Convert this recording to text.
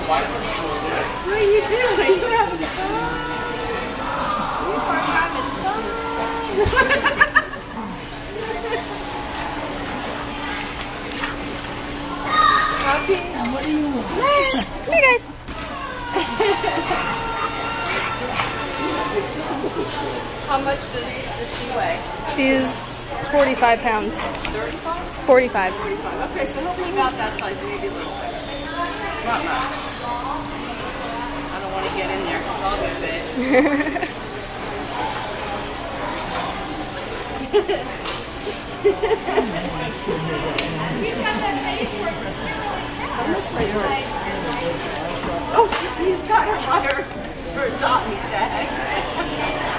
What are you doing? You having fun? You are having fun. Poppy, what do you want? Come here, guys. How much does she weigh? She's 45 pounds. 35? 45. 45. Okay, so he'll be about that size, maybe a little bit. Not much. I don't want to get in there because I'll get bit. Oh, he's got her by her dotty tag.